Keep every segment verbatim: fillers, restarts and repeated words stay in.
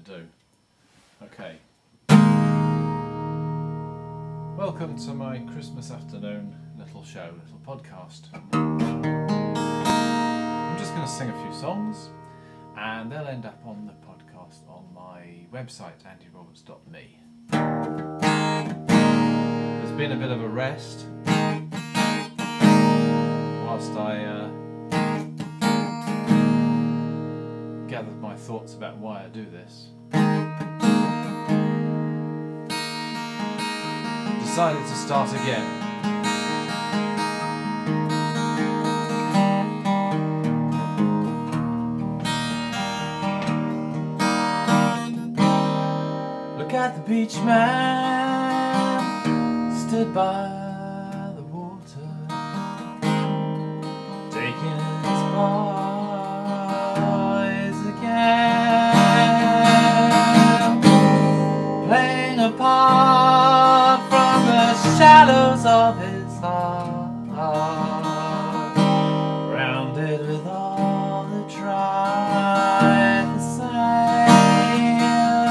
do. Okay. Welcome to my Christmas afternoon little show, little podcast. I'm just going to sing a few songs and they'll end up on the podcast on my website, andy roberts dot me. There's been a bit of a rest whilst I uh, gathered my thoughts about why I do this. Decided to start again. Look at the beach man stood by the water, taking his boys again, playing a part from the shadows of his heart, rounded with all that tried the same.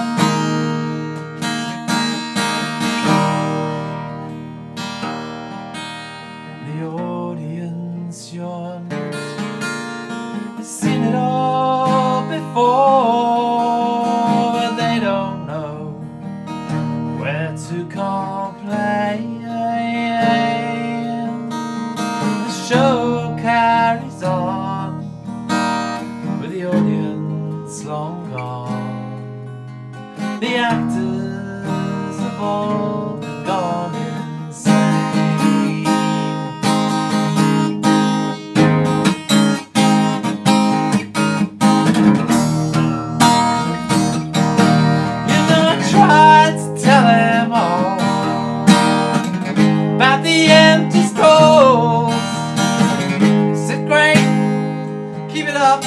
The audience yawns, they've seen it all before, but they don't know where to complain. The show carries on with the audience long gone. The actors have all gone insane. You know I tried to tell them all about the empty stalls. Said great, keep it up.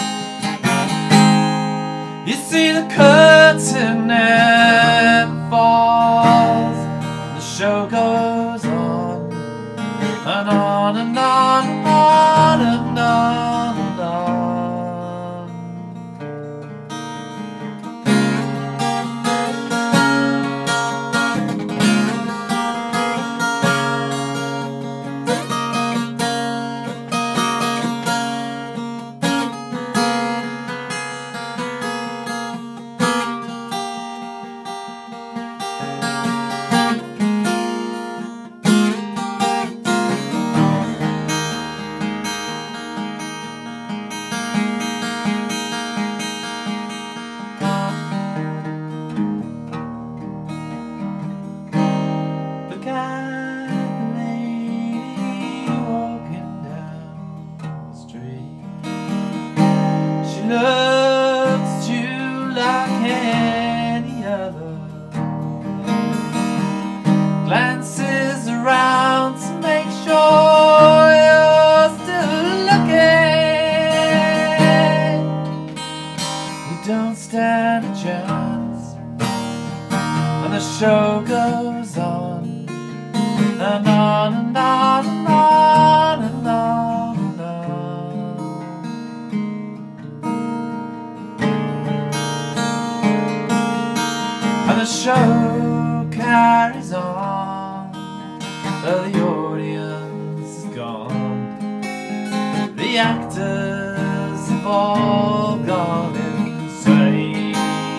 You see the curtain never falls. The show goes on and on and on and on and on and on. Look at the lady walking down the street. She looks at you like any other, glances around to make sure you're still looking. You don't stand a chance, and the show goes on and on and on and on and on and on. And the show carries on, though the audience is gone. The actors have all gone insane.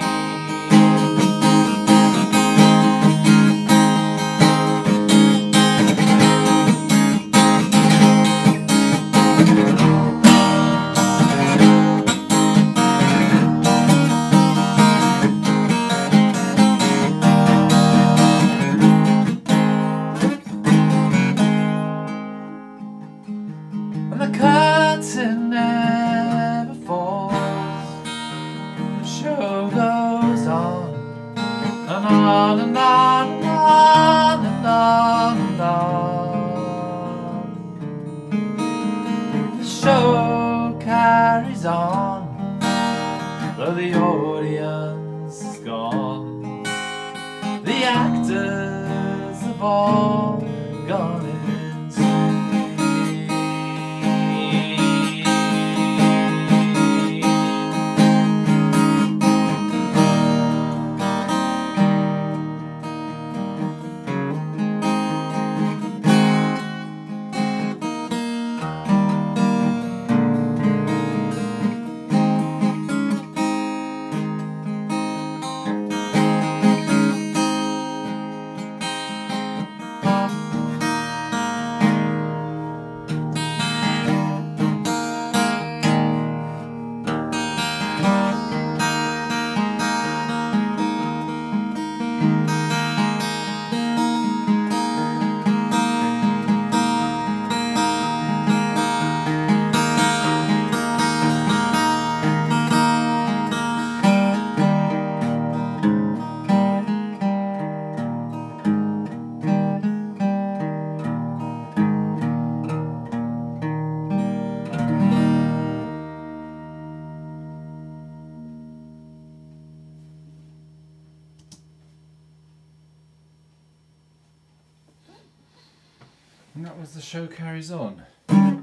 And the curtain never falls. The show goes on and on and on and on and on and on. The show carries on, though the audience is gone. The actors have all gone insane. And that was The Show Carries On.